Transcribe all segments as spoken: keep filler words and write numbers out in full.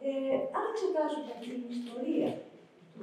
Ε, αν εξετάσουμε την ιστορία του,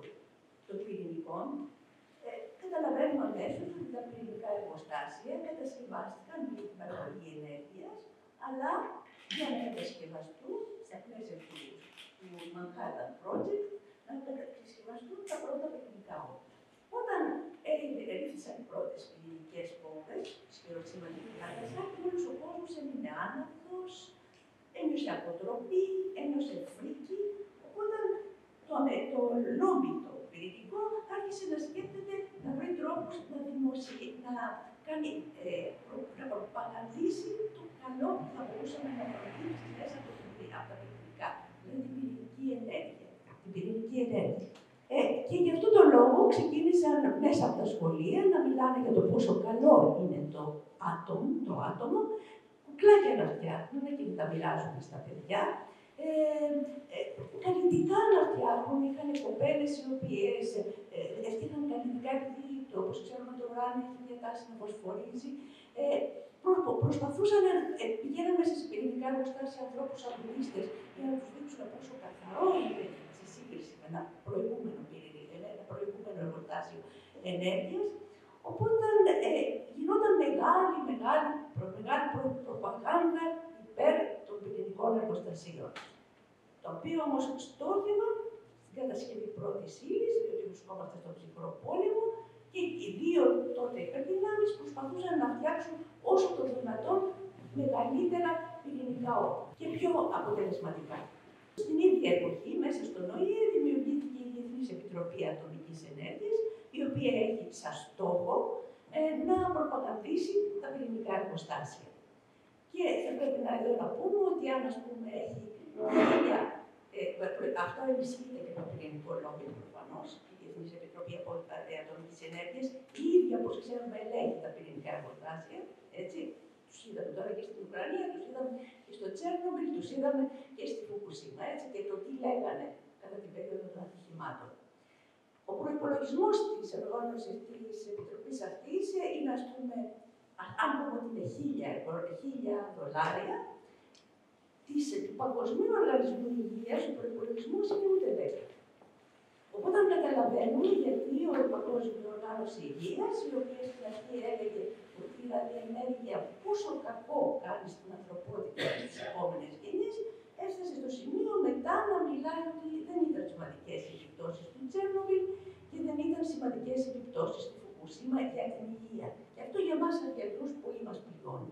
των πυρηνικών, ε, καταλαβαίνουμε αμέσως ότι τα πυρηνικά εργοστάσια κατασκευάστηκαν για την παραγωγή ενέργειας, αλλά για να κατασκευαστούν στα πλαίσια του, του Manhattan Project, να κατασκευαστούν τα πρώτα πυρηνικά όπλα. Όταν ερήφθησαν οι πρώτες πυρηνικές βόμβες, στη Χιροσίμα και την Ναγκασάκη, όλος ο κόσμος έμεινε άναυδος, ένιωσε αποτροπή, ένιωσε φρίκη. Οπότε το, το λόμπι το πυρηνικό άρχισε να σκέφτεται να βρει τρόπους να, δημοσιε... να, κάνει, ε, προ... να προπαγανδίσει το καλό που θα μπορούσαμε να προκύψει μέσα από, το... από τα πυρηνικά, δηλαδή την πυρηνική ενέργεια. Την πυρηνική ενέργεια. Ε, και γι' αυτόν τον λόγο ξεκίνησαν μέσα από τα σχολεία να μιλάνε για το πόσο καλό είναι το άτομο, το άτομο, κουκλάκια να φτιάχνουν και να τα μοιράζουν στα παιδιά. Ε, ε, καλλιτικά να φτιάχνουν, είχαν κοπέλες οι οποίες ε, έφτιαχναν καλλιτικά επειδή, όπως ξέρουμε, το ουράνιο έχει μια τάση να φωσφορίζει. Ε, προ, προσπαθούσαν, ε, πηγαίναν μέσα σε πυρηνικά εργοστάσια ανθρώπους αγωνίστες για να τους δείξουν πόσο καθαρό είναι σε σύγκριση με ένα προηγούμενο πυρηνικό, ένα προηγούμενο εργοστάσιο ενέργειας. Οπότε ε, γινόταν μεγάλη, μεγάλη, προ, μεγάλη προ, προπαγάνδα υπέρ των πυρηνικών εργοστασίων. Το οποίο όμως στόχευαν στην κατασκευή πρώτης ύλης, διότι βρισκόμαστε στον ψυχρό πόλεμο, και οι δύο τότε υπερδυνάμεις προσπαθούσαν να φτιάξουν όσο το δυνατόν μεγαλύτερα πυρηνικά όπλα και πιο αποτελεσματικά. Στην ίδια εποχή, μέσα στον ΟΗΕ, δημιουργήθηκε η Διεθνής Επιτροπή Ατομικής Ενέργειας, η οποία έχει σαν στόχο ε, να προπαγανδίσει τα πυρηνικά εργοστάσια. Και θα πρέπει να, εδώ να πούμε ότι αν ας πούμε έχει χίλια, ε, αυτό ενισχύεται και το πυρηνικό λόμπι προφανώς, η Διεθνής Επιτροπή Ατομικής Ενέργειας, η ίδια όπως ξέρουμε ελέγχει τα πυρηνικά εργοστάσια, έτσι. Τους είδαμε τώρα και στην Ουκρανία, τους είδαμε και στο Τσέρνομπιλ, τους είδαμε και στη Φουκουσίμα, έτσι, και το τι λέγανε κατά την περίοδο των ατυχημάτων. Ο προϋπολογισμός της οργάνωσης της Επιτροπής αυτής είναι, ας πούμε, αν πούμε ότι είναι χίλια δολάρια, της, του Παγκοσμίου Οργανισμού Υγείας, ο προϋπολογισμός είναι ούτε δέκα. Οπότε καταλαβαίνουμε γιατί ο Παγκόσμιο Οργάνωση Υγείας, η οποία στην αρχή έλεγε ότι η ραδιενέργεια πόσο κακό κάνει στην ανθρωπότητα και στις επόμενες γενιές, έφτασε στο σημείο μετά να μιλάει ότι δεν ήταν σημαντικές οι επιπτώσεις του Τσέρνομπιλ και δεν ήταν σημαντικές οι επιπτώσεις του Φουκουσίμα για την υγεία. Και αυτό για εμάς αρκετούς πολύ μας πληγώνει.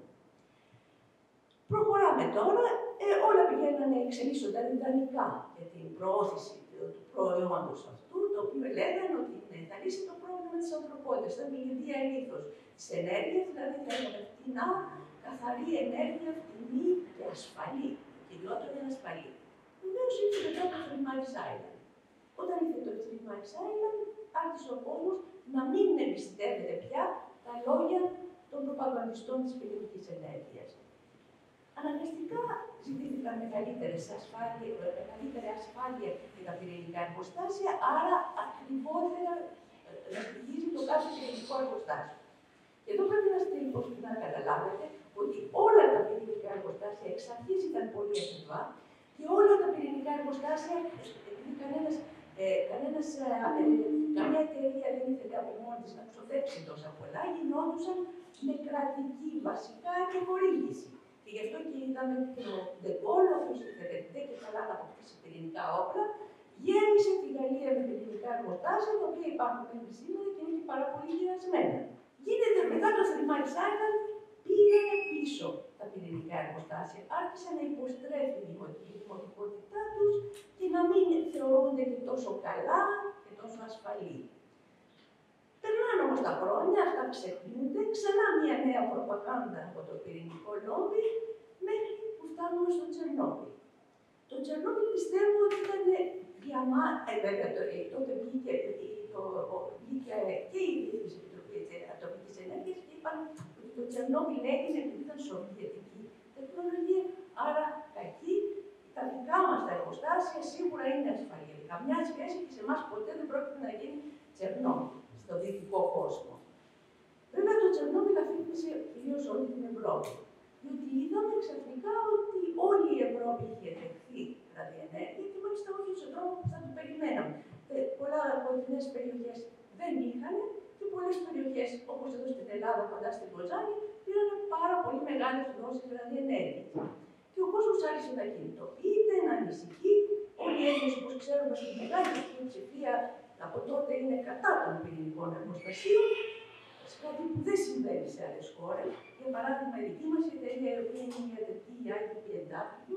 Προχωράμε τώρα, ε, όλα πηγαίνανε, εξελίσσονταν ιδανικά για την προώθηση του προϊόντος αυτού, το οποίο λέγανε ότι θα λύσει το πρόβλημα της ανθρωπότητας, θα μιληθεί αλήθως της ενέργειας, δηλαδή θα έχουμε φτηνά, καθαρή ενέργεια, φτηνή και ασφαλή. Το κυριότερο είναι ασφαλή. Βεβαίως ήρθε μετά το Three Mile Island. Όταν ήρθε το Three Mile Island, άρχισε ο κόσμος να μην εμπιστεύεται πια τα λόγια των προπαγανδιστών της πυρηνικής ενέργειας. Αναγκαστικά ζητήθηκαν μεγαλύτερη ασφάλεια για τα πυρηνικά εργοστάσια, άρα ακριβότερα να στοιχίζει το κάθε πυρηνικό εργοστάσιο. Και εδώ πρέπει να, να καταλάβετε ότι όλα τα πυρηνικά εργοστάσια εξ αρχής ήταν πολύ ακριβά και όλα τα πυρηνικά εργοστάσια, επειδή κανένας, ε, κανένας, ε, ε, καμία εταιρεία δεν ήθελε από μόνη της να ξοδέψει τόσα πολλά, γινόντουσαν με κρατική βασικά και χορήγηση. Και γι' αυτό και είδαμε και ο Ντεγκόλ, ο οποίος ήθελε και καλά να αποκτήσει πυρηνικά όπλα, γέμισε τη Γαλλία με πυρηνικά εργοστάσια, τα οποία υπάρχουν μέχρι σήμερα και είναι και πάρα πολύ γυρασμένα. Γίνεται μετά το Three Mile Island, πήγανε πίσω τα πυρηνικά εργοστάσια. Άρχισαν να υποστρέφει η δημοτικότητά τους και να μην θεωρούνται και τόσο καλά και τόσο ασφαλή. Περνάνε όμως τα χρόνια, αυτά ξεχνούνται, ξανά μια νέα προπαγάνδα από το πυρηνικό λόμπι, μέχρι που φτάνουμε στο Τσερνόμπιλ. Το Τσερνόμπιλ πιστεύω ότι ήταν διαμά... Ε, βέβαια, το, ε, τότε βγήκε, το, το, βγήκε και η Διεθνής Επιτροπή Ατομικής Ενέργειας και είπαν ότι το Τσερνόμπιλ έγινε επειδή ήταν σοβιετική τεχνολογία, άρα κακή. Τα δικά μας τα εργοστάσια σίγουρα είναι ασφαλή. Καμιά σχέση και σε εμάς ποτέ δεν πρόκειται να γίνει Τσερνόμπιλ στο δυτικό κόσμο. Βέβαια, το Τσερνόμπιλ αφήνισε κυρίως όλη την Ευρώπη. Διότι είδαμε ξαφνικά ότι όλη η Ευρώπη είχε δεχθεί ραδιενέργεια και μάλιστα όχι στον τρόπο που θα το περιμέναμε. Πολλά κοντινές περιοχές δεν είχαν και πολλές περιοχές, όπως εδώ στην Ελλάδα, κοντά στην Κοζάνη, πήραν πάρα πολύ μεγάλες δόσεις ραδιενέργειας. Και ο κόσμος άρχισε να κινητοποιείται, να ανησυχεί. Όλοι οι Έλληνες, όπως ξέρουμε, στην μεγάλη πλειοψηφία από τότε είναι κατά των πυρηνικών εργοστασίων. Κάτι που δεν συμβαίνει σε άλλες χώρες. Για παράδειγμα, η δική μας εταιρεία, η οποία είναι μια εταιρεία, η άι πι πι εν ντάμπλιου,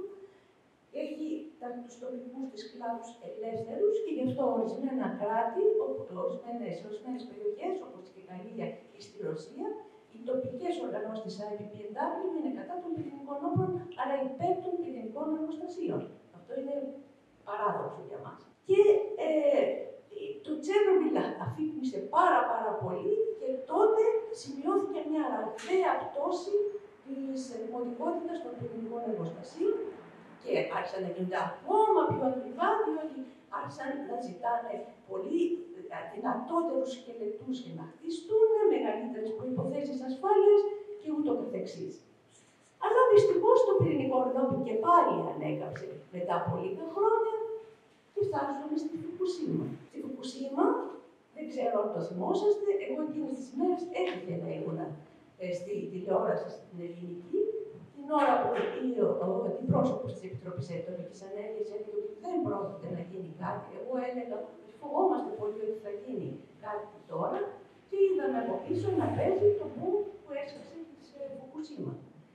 έχει τους τοπικούς της κλάδους ελεύθερους και γι' αυτό ορισμένα κράτη, ορισμένες, ορισμένες περιοχές, όπως και η Γαλλία ή στη Ρωσία, οι τοπικές οργανώσεις της άι πι πι εν ντάμπλιου είναι κατά των πυρηνικών όπλων, αλλά υπέρ των πυρηνικών εργοστασίων. Αυτό είναι παράδοξο για μας. Και ε, το Τσέρνομπιλ αφήκνησε πάρα πάρα πολύ και τότε σημειώθηκε μια ραγδαία πτώση της δημοτικότητας των πυρηνικών εργοστασίων και άρχισαν να γίνονται ακόμα πιο ακριβά, διότι άρχισαν να ζητάνε πολύ δυνατότερους σκελετούς για να χτιστούν, μεγαλύτερες προϋποθέσεις ασφάλειας και ούτω καθεξής. Αλλά δυστυχώς το πυρηνικό λόμπι και πάλι ανέκαψε μετά από λίγα χρόνια και φτάσαμε στη Φουκουσίμα. Στη Φουκουσίμα, δεν ξέρω αν το θυμόσαστε, εγώ εκείνες τις ημέρες έτυχε να ήμουν στη τηλεόραση στην ελληνική, την ώρα που ο αντιπρόσωπος της Επιτροπής Ατομικής Ενέργειας έλεγε ότι δεν πρόκειται να γίνει κάτι. Εγώ έλεγα ότι φοβόμαστε πολύ ότι θα γίνει κάτι τώρα και είδαμε από πίσω να παίζει το boom που έσκασε τη Φουκουσίμα.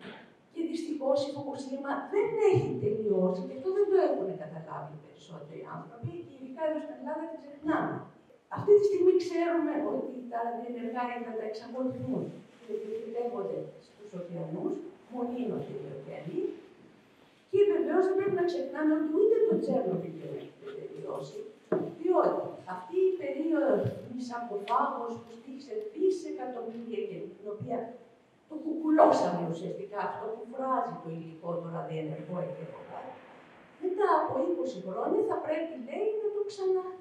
Και δυστυχώς η Φουκουσίμα δεν έχει τελειώσει και αυτό δεν το έχουν καταλάβει οι περισσότεροι άνθρωποι και ειδικά εδώ στην Ελλάδα δεν ξεχνάμε. Αυτή τη στιγμή ξέρουμε ότι τα ραδιενεργά ύδατα εξακολουθούν και διοχετεύονται στους ωκεανούς, μολύνονται οι ωκεανοί. Και βεβαίως δεν πρέπει να ξεχνάμε ότι ούτε το Τσέρνομπιλ δεν έχει τελειώσει, διότι αυτή η περίοδος της αποφάγος που στήχησε δισεκατομμύρια και την οποία το κουκουλώσαμε ουσιαστικά αυτό που φράζει το υλικό, το ραδιενεργό εγκέφαλο, μετά από είκοσι χρόνια θα πρέπει, λέει, να το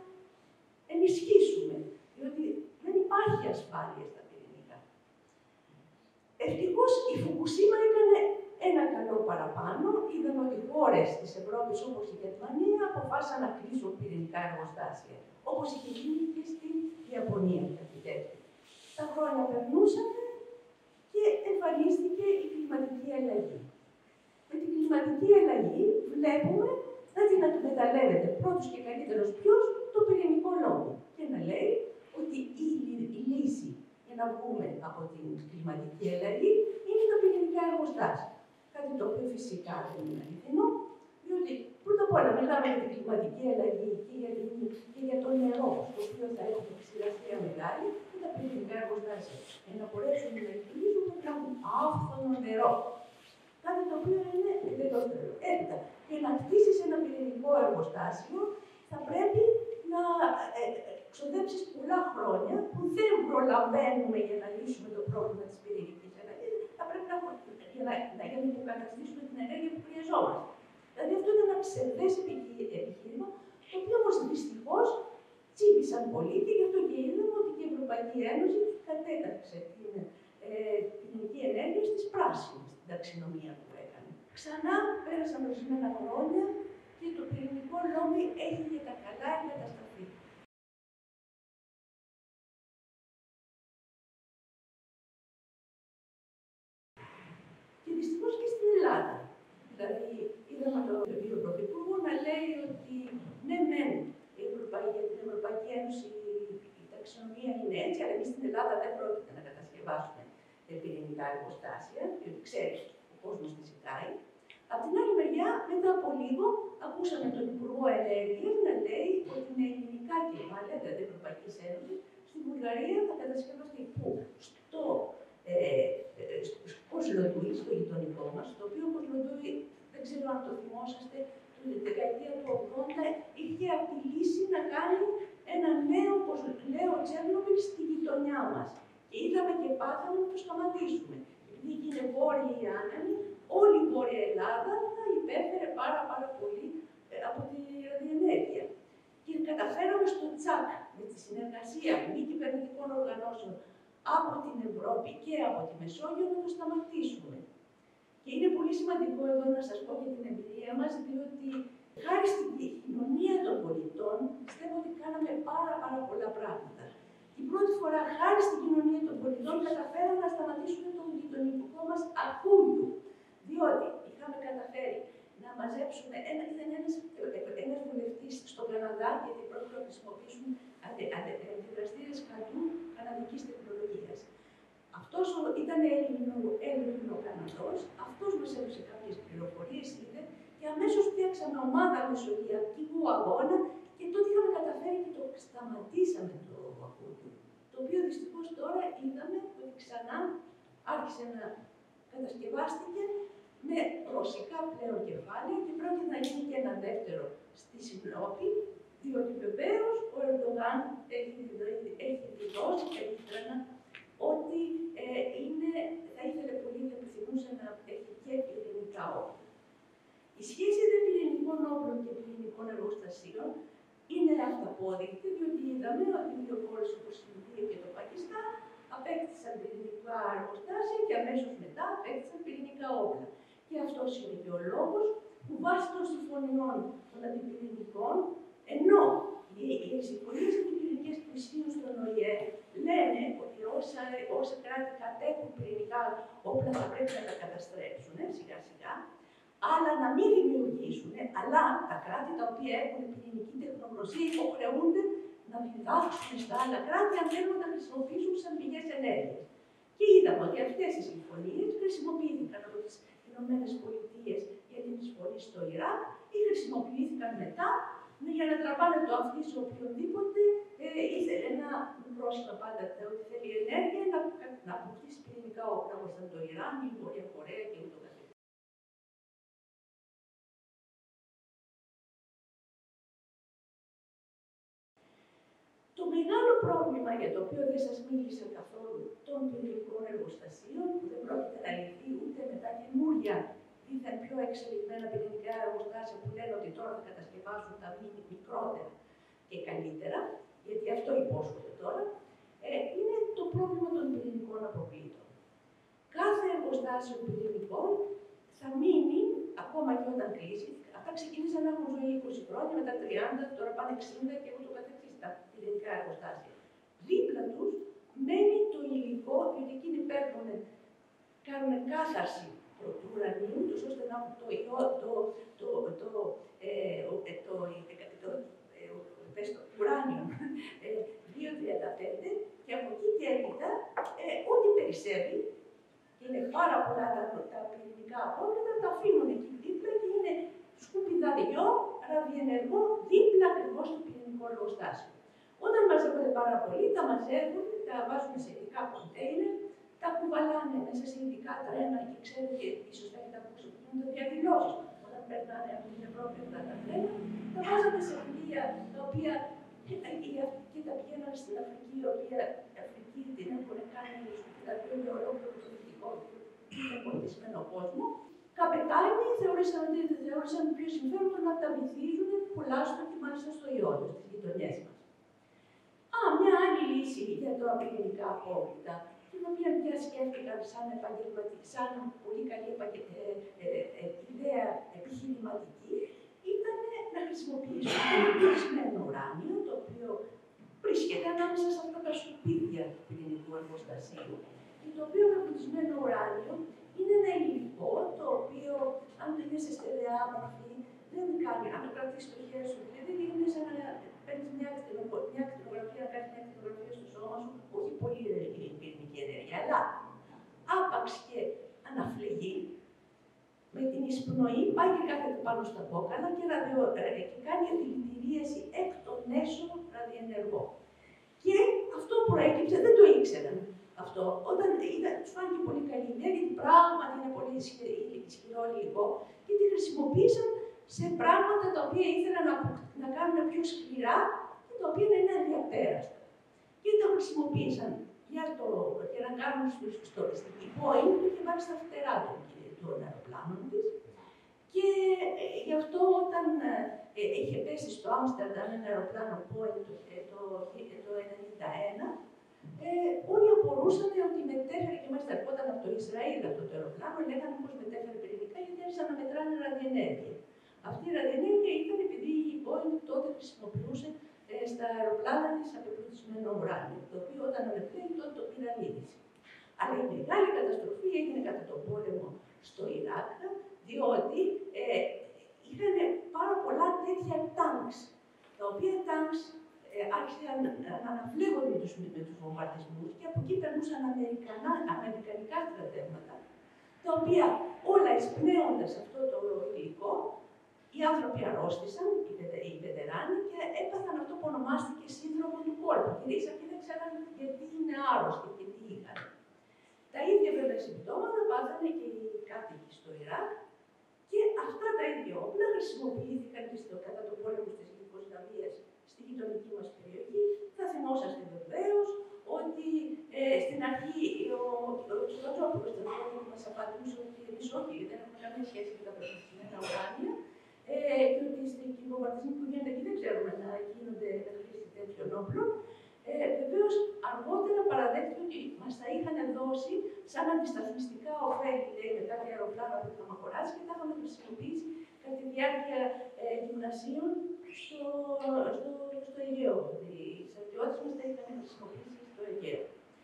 ξαναενισχύσουμε, διότι δεν υπάρχει ασφάλεια στα πυρηνικά. Ευτυχώς η Φουκουσίμα έκανε ένα καλό παραπάνω. Είδαμε ότι χώρες της Ευρώπης όπως η Γερμανία αποφάσισαν να κλείσουν πυρηνικά εργοστάσια, όπως είχε γίνει και στην Ιαπωνία κάτι τέτοιο. Τα χρόνια περνούσαν και εμφανίστηκε η κλιματική αλλαγή. Με την κλιματική αλλαγή βλέπουμε να την εκμεταλλεύεται πρώτος και καλύτερος ποιος, το πυρηνικό λόμπι. Και να λέει ότι η, η λύση για να βγούμε από την κλιματική αλλαγή είναι τα πυρηνικά εργοστάσια. Κάτι το οποίο φυσικά δεν είναι αληθινό, διότι πρώτα απ' όλα μιλάμε για την κλιματική αλλαγή και για, την, και για το νερό, το οποίο θα έχουμε ξηρασία μεγάλη και τα πυρηνικά εργοστάσια. Για να μπορέσουν να λειτουργήσουν πρέπει να έχουν άφθονο νερό. Κάτι το οποίο είναι λιγότερο. Έπειτα, για να χτίσει ένα πυρηνικό εργοστάσιο, θα πρέπει να ε, ξοδέψεις πολλά χρόνια που δεν προλαβαίνουμε για να λύσουμε το πρόβλημα της πυρηνικής αλλαγής. Θα πρέπει να, για να, για να υποκαταστήσουμε την ενέργεια που χρειαζόμαστε. Δηλαδή, αυτό είναι ένα ψευδές επιχείρημα, το οποίο όμως δυστυχώς τσίπησαν πολύ και γι' αυτό και είδαμε ότι και η Ευρωπαϊκή Ένωση κατέταξε την ε, πυρηνική ενέργεια στις πράσινες, στην ταξινομία που έκανε. Ξανά πέρασαν ορισμένα χρόνια και το πυρηνικό λόμπι έχει για τα καλά εγκατασταθεί. Και δυστυχώς και στην Ελλάδα. Δηλαδή, είδαμε τον κύριο Πρωθυπουργό να λέει ότι ναι, μεν η Ευρωπαϊκή, για την Ευρωπαϊκή Ένωση η ταξινομία είναι έτσι, αλλά εμείς στην Ελλάδα δεν πρόκειται να κατασκευάσουμε πυρηνικά εργοστάσια, διότι ξέρει ο κόσμος τι ζητάει. Απ' την άλλη μεριά, μετά από λίγο, ακούσαμε τον Υπουργό Ενέργειας να λέει ότι με ελληνικά κεφάλαια, δηλαδή Ευρωπαϊκής Ένωσης, στη Βουλγαρία θα κατασκευαστεί που στο ε, ε, Κοσλοντούι, στο γειτονικό μας, το οποίο Κοσλοντούι, δεν ξέρω αν το θυμόσαστε, τη δεκαετία του ογδόντα είχε απειλήσει να κάνει ένα νέο, νέο Τσέρνομπιλ στη γειτονιά μας. Και είδαμε και πάθαμε να το σταματήσουμε. Επειδή έγινε βόρεια η άνεμη, όλη η Βόρεια Ελλάδα θα υπέφερε πάρα, πάρα πολύ ε, από τη ραδιενέργεια. Και καταφέραμε στο τσακ, με τη συνεργασία μη κυβερνητικών οργανώσεων από την Ευρώπη και από τη Μεσόγειο, να το σταματήσουμε. Και είναι πολύ σημαντικό εδώ να σας πω για την εμπειρία μας, διότι Χάρη στην κοινωνία των πολιτών, πιστεύω ότι κάναμε πάρα, πάρα πολλά πράγματα. Την πρώτη φορά, χάρη στην κοινωνία των πολιτών, καταφέραμε να σταματήσουμε τον γειτονικό μας ακούγιο. Διότι είχαμε καταφέρει να μαζέψουμε, ένα, ήταν ένας, ένας βουλευτής στον Καναδά, γιατί πρόκειται να χρησιμοποιήσουν αντιδραστήρες χαρτού καναδικής τεχνολογίας. Αυτός ήταν Έλληνο-Καναδός, αυτός μας έδωσε κάποιες πληροφορίες, είδε, και αμέσως φτιάξαμε ομάδα μεσογειακού αγώνα και τότε είχαμε καταφέρει και το σταματήσαμε το ακούγιο. Το οποίο δυστυχώς τώρα είδαμε ότι ξανά άρχισε να κατασκευάστηκε με ρωσικά πλέον κεφάλαια και πρόκειται να γίνει και ένα δεύτερο στη Ευρώπη, διότι βεβαίως ο Ερντογάν έχει, έχει δηλώσει περίπτωνα ότι ε, είναι, θα ήθελε πολύ να επιθυμούσε να έχει και πυρηνικά όπλα. Η σχέση των πυρηνικών όπλων και πυρηνικών εργοστασίων είναι αυταπόδεικτη, διότι είδαμε ότι δύο χώρες όπως η Ινδία και το Πακιστάν απέκτησαν πυρηνικά εργοστάσια και αμέσως μετά απέκτησαν πυρηνικά όπλα. Και αυτός είναι και ο λόγος που βάσει των συμφωνιών των αντιπυρηνικών, ενώ οι, οι συμφωνίες αντιπυρηνικές που ισχύουν στον Ο Η Ε λένε ότι όσα, όσα κράτη κατέχουν πυρηνικά όπλα θα πρέπει να τα καταστρέψουν σιγά σιγά, αλλά να μην δημιουργήσουν, αλλά τα κράτη τα οποία έχουν πυρηνική τεχνογνωσία υποχρεούνται να διδάξουν στα άλλα κράτη αν θέλουν να τα χρησιμοποιήσουν σαν πηγές ενέργειας. Και είδαμε ότι αυτές οι συμφωνίες χρησιμοποιήθηκαν από τις Ηνωμένες Πολιτείες για την εισβολή στο Ιράκ ή χρησιμοποιήθηκαν μετά για να τραβάνε το αυτί σε οποιονδήποτε ε, ήθελε ένα πρόσχημα πάντα ότι θέλει ενέργεια να, να αποκτήσει πυρηνικά όπλα όπως ήταν το Ιράν, η Βόρεια Κορέα και ούτω καθεξής. Το μεγάλο πρόβλημα για το οποίο δεν σας μίλησα καθόλου των πυρηνικών εργοστασίων, που δεν πρόκειται να λυθεί ούτε με τα καινούργια δίθεν πιο εξελιγμένα πυρηνικά εργοστάσια που λένε ότι τώρα θα κατασκευάσουν τα μικρότερα και καλύτερα, γιατί αυτό υπόσχονται τώρα, ε, είναι το πρόβλημα των πυρηνικών αποβλήτων. Κάθε εργοστάσιο πυρηνικών θα μείνει, ακόμα και όταν κλείσει, αυτά ξεκίνησαν να έχουν ζωή είκοσι χρόνια, μετά τριάντα, τώρα πάνε εξήντα και ούτω καθεξής τα πυρηνικά εργοστάσια. Δίπλα τους μένει το υλικό, διότι εκείνοι παίρνουν, κάνουν κάθαρση πρωτουρανίου, ώστε να έχουν το ιό, το, το, το, ε, το, το, το ουράνιο δύο τριάντα πέντε και από εκεί και έπειτα ε, ό,τι περισσεύει, και είναι πάρα πολλά τα, τα πυρηνικά απόβλητα, τα αφήνουν εκεί δίπλα και είναι σκουπιδαριό, ραδιενεργό, δίπλα ακριβώς στο πυρηνικό εργοστάσιο. Όταν μαζεύονται πάρα πολύ, τα μαζεύουν, τα βάζουν σε ειδικά κοντέινερ, τα κουβαλάνε μέσα σε ειδικά τρένα και ξέρετε, ίσως θα έχετε ακούσει που γίνονται διαδηλώσεις. Όταν περνάνε από την Ευρώπη αυτά τα τρένα, τα βάζανε σε πλοία τα οποία και τα πηγαίναν στην Αφρική, η οποία η Αφρική την έχουν κάνει δηλαδή είναι ολόκληρο το δυτικό και πολιτισμένο κόσμο. Καπετάνοι θεώρησαν ότι θεώρησαν πιο συμφέρον να τα βυθίζουν τουλάχιστον και μάλιστα στο Ιόνιο, στις γειτονιές μας. Α, μια άλλη λύση για τα πυρηνικά απόβλητα, την οποία πια σκέφτηκαν σαν επαγγελματική, σαν πολύ καλή ε, ε, ε, ιδέα επιχειρηματική, ήταν να χρησιμοποιήσουν το εμπλουτισμένο ουράνιο, το οποίο βρίσκεται ανάμεσα σε αυτά τα σκουπίδια του πυρηνικού εργοστασίου, και το οποίο εμπλουτισμένο ουράνιο είναι ένα υλικό το οποίο, αν το είναι σε στερεά μορφή, δεν κάνει, αν το κρατήσει στο χέρι σου, δηλαδή είναι σαν να παίρνει μια ακτινογραφία, να κάνει μια ακτινογραφία στο σώμα σου, όχι πολύ πυρηνική ενέργεια, αλλά άπαξ και αναφλεγεί, με την εισπνοή πάει και κάθεται πάνω στα κόκκαλα και, ραδιο, και κάνει δηλητηρίαση εκ των έσω ραδιενεργό. Και αυτό προέκυψε, δεν το ήξεραν αυτό. Όταν είδα, τους φάνηκε πολύ καλή ιδέα, γιατί πράγματι είναι πολύ ισχυρό υλικό και τη χρησιμοποίησαν σε πράγματα τα οποία ήθελαν να, να κάνουν πιο σκληρά και τα οποία να είναι αδιαπέραστα. Και το χρησιμοποίησαν για, το, για να κάνουν στο στην Boeing, το είχε βάλει στα φτερά των αεροπλάνων της. Και ε, γι' αυτό όταν ε, είχε πέσει στο Άμστερνταμ ένα αεροπλάνο Boeing το, το, το ενενήντα ένα, ε, όλοι απορούσαν ότι μετέφερε, και μάλιστα ερχόταν από το Ισραήλ αυτό το αεροπλάνο, λέγανε πως μετέφερε πυρηνικά γιατί άρχισαν να μετράνε ραδιενέργεια. Αυτή η ραδιενέργεια ήταν επειδή η Boeing τότε χρησιμοποιούσε ε, στα αεροπλάνα της απεμπλουτισμένο ουράνιο, το οποίο όταν ανεπλέει τότε το πυραμίδησε. Αλλά η μεγάλη καταστροφή έγινε κατά τον πόλεμο στο Ιράκ, διότι ε, είχαν πάρα πολλά τέτοια τάγκς, τα οποία τάγκς ε, άρχισαν να αναφλέγονται με τους, με τους βομβαρδισμούς και από εκεί περνούσαν αμερικανικά στρατεύματα, τα οποία όλα εισπνέοντας αυτό το υλικό, οι άνθρωποι αρρώστησαν, οι, βετε, οι βετεράνοι, και έπαθαν αυτό που ονομάστηκε σύνδρομο του κόλπου. Κυρίως αυτοί δεν ξέραν γιατί είναι άρρωστοι και τι είχαν. Τα ίδια βέβαια συμπτώματα πάθανε και οι κάτοικοι στο Ιράκ, και αυτά τα ίδια όπλα χρησιμοποιήθηκαν και στο, κατά τον πόλεμο της Ιουγκοσλαβίας στη γειτονική μας περιοχή. Θα θυμόσαστε βεβαίως ότι ε, στην αρχή ο Τσολοτζόπουλος που μας απαντούσε ότι εμείς όχι, δεν έχουμε καμία σχέση με τα πεπιθυμένα ουράνια, ε, και ότι οι βομβαρδισμοί που γίνονται εκεί δεν ξέρουμε να γίνονται με χρήση τέτοιων όπλων. Ε, Βεβαίως, αργότερα παραδέχτηκε ότι μας τα είχαν δώσει σαν αντισταθμιστικά ωφέλη, λέει, με κάποια αεροπλάνα που είχαμε αγοράσει και τα είχαμε χρησιμοποιήσει κατά τη διάρκεια ε, γυμνασίων στο, στο, στο Αιγαίο. Οι στρατιώτες μας τα είχαν χρησιμοποιήσει στο Αιγαίο.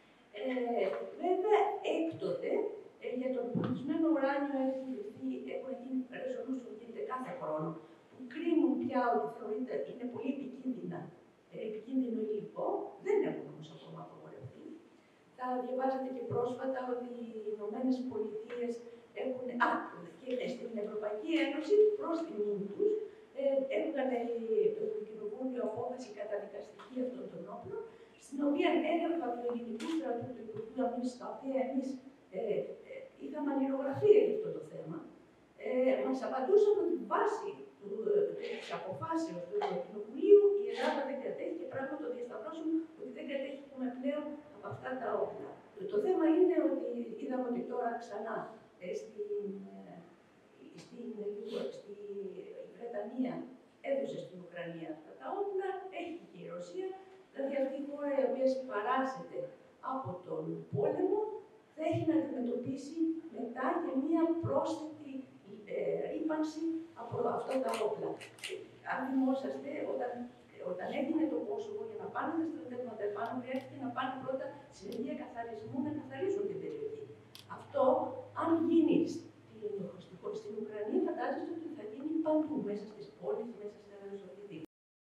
Ε, βέβαια, έκτοτε, ε, για το απεμπλουτισμένο ουράνιο έχουν γίνει ρεζολούς που γίνεται κάθε χρόνο, που κρίνουν πια ότι θεωρείται είναι πολύ επικίνδυνα. επικίνδυνο υλικό, δεν έχουν όμως ακόμα απαγορευτεί. Θα διαβάζετε και πρόσφατα ότι οι Ηνωμένες Πολιτείες έχουν, α, και στην Ευρωπαϊκή Ένωση, προς τιμήν τους, ε, έβγαλε το Κοινοβούλιο απόφαση καταδικαστική αυτών των όπλων, στην οποία έγραφα του Ελληνικού Στρατού του Υπουργείου Αμήνης, στα οποία εμείς ε, ε, είχαμε αλληλογραφεί για αυτό το θέμα, ε, μας απαντούσαν ότι βάσει της αποφάσεως του Κοινοβουλίου η Ελλάδα δεν κατέχει, και πράγμα το διασταυρώσουμε ότι δεν κατέχουμε πλέον από αυτά τα όπλα. Το θέμα είναι ότι είδαμε ότι τώρα ξανά ε, στην, ε, στην, στη Βρετανία έδωσε στην Ουκρανία αυτά τα όπλα, έχει και η Ρωσία, δηλαδή αυτή η χώρα η οποία συμπαράσσεται από τον πόλεμο θα έχει να αντιμετωπίσει μετά και μία πρόσθετη ε, ρύπανση από αυτά τα όπλα. Αν θυμόσαστε, όταν, όταν έγινε το Κόσοβο για να πάνε τα στρατεύματα επάνω, χρειάστηκε να πάνε πρώτα στην ενιαία καθαρισμού να καθαρίσουν την περιοχή. Αυτό, αν γίνει στην, στην Ουκρανία, φαντάζεστε ότι θα γίνει παντού, μέσα στις πόλεις, μέσα στα οτιδήποτε.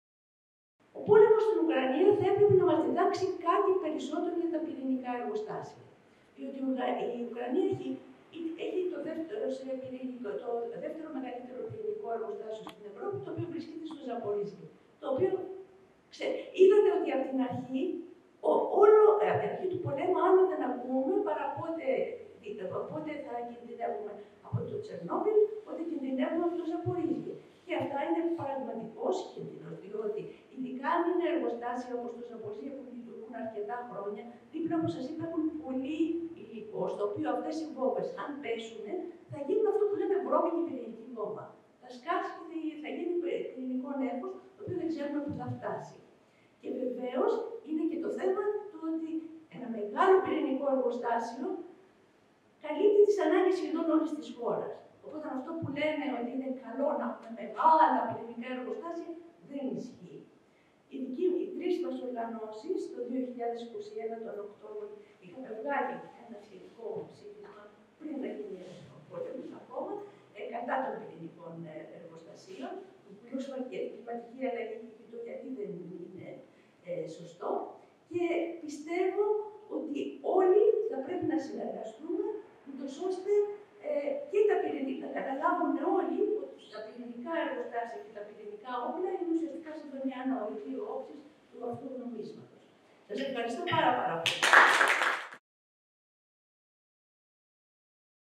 Ο πόλεμος στην Ουκρανία θα έπρεπε να μας διδάξει κάτι περισσότερο για τα πυρηνικά εργοστάσια. Διότι η Ουκρανία έχει Έχει το δεύτερο, πυρηνικό, το δεύτερο μεγαλύτερο πυρηνικό εργοστάσιο στην Ευρώπη, το οποίο βρίσκεται στο Ζαπορίζιο. Το οποίο, ξέ, είδατε ότι από την αρχή, ο, όλο, από την αρχή του πολέμου, άλλο δεν ακούμε παρά πότε, πότε θα κινδυνεύουμε από το Τσερνόμπιλ, πότε κινδυνεύουμε από το Ζαπορίζιο. Και αυτά είναι πραγματικός κίνδυνος, διότι ειδικά αν είναι εργοστάσια όπως το Ζαπορίζιο που λειτουργούν αρκετά χρόνια, δίπλα όπως σας είπα έχουν πολύ υλικό, στο οποίο αυτές οι βόμβες, αν πέσουν, θα γίνουν αυτό που λέμε βρώμικη πυρηνική βόμβα. Θα σκάσει και θα γίνει πυρηνικό νέφος, το οποίο δεν ξέρουμε πού θα φτάσει. Και βεβαίως είναι και το θέμα του ότι ένα μεγάλο πυρηνικό εργοστάσιο καλύπτει τις ανάγκες σχεδόν όλης της χώρας. Οπότε αυτό που λένε ότι είναι καλό να έχουμε μεγάλα πυρηνικά εργοστάσια δεν ισχύει. Οι, δικοί, οι τρεις μας οργανώσεις το δύο χιλιάδες είκοσι ένα τον Οκτώβριο είχαμε βγάλει ένα σχετικό ψήφισμα πριν να γίνει ο πόλεμος ακόμα ε, κατά των πυρηνικών εργοστασίων, που πλούσαμε και η κλιματική αλλαγή και το γιατί δεν είναι ε, σωστό. Και πιστεύω ότι όλοι θα πρέπει να συνεργαστούμε, ούτως ώστε ε, και τα πυρηνικά, να καταλάβουν όλοι ότι τα πυρηνικά εργοστάσια και τα πυρηνικά όπλα είναι ουσιαστικά συντονιάνα οι δύο όψεις του αυτού νομίσματος. Σας ευχαριστώ πάρα πάρα πολύ.